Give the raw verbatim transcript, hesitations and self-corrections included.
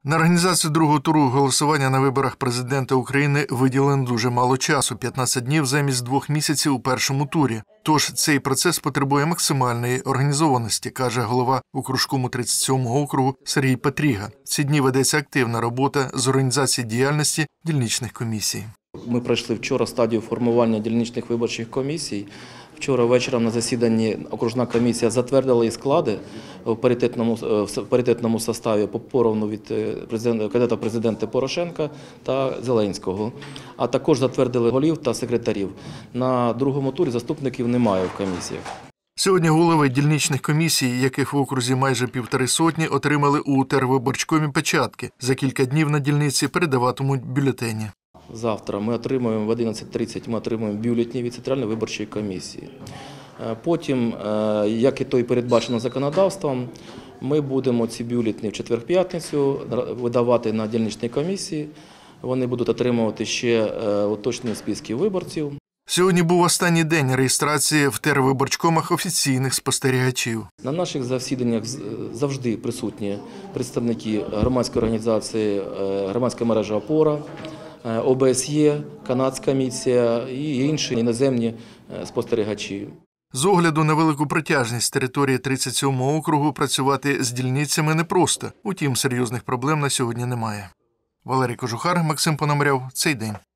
На організацію другого туру голосування на виборах президента України виділено дуже мало часу – п'ятнадцять днів замість двох місяців у першому турі. Тож цей процес потребує максимальної організованості, каже голова окружкому тридцять сьомого округу Сергій Петріга. Ці дні ведеться активна робота з організації діяльності дільничних комісій. Ми пройшли вчора стадію формування дільничних виборчих комісій. Вчора вечором на засіданні окружна комісія затвердила і склади в паритетному, в паритетному составі поровну від президента, кандидата президента Порошенка та Зеленського. А також затвердили голів та секретарів. На другому турі заступників немає в комісіях. Сьогодні голови дільничних комісій, яких в окрузі майже півтори сотні, отримали у тервиборчкомі печатки. За кілька днів на дільниці передаватимуть бюлетені. Завтра ми отримуємо в одинадцять тридцять ми отримуємо бюлетні від Центральної виборчої комісії. Потім, як і то і передбачено законодавством, ми будемо ці бюлетні в четвер-п'ятницю видавати на дільничній комісії. Вони будуть отримувати ще уточнені списки виборців. Сьогодні був останній день реєстрації в тервиборчкомах офіційних спостерігачів. На наших засіданнях завжди присутні представники громадської організації, громадська мережа «Опора», О Б С Є, Канадська місія і інші іноземні спостерігачі. З огляду на велику протяжність території тридцять сьомого округу працювати з дільницями непросто. Утім, серйозних проблем на сьогодні немає. Валерій Кожухар, Максим Пономарьов. Цей день.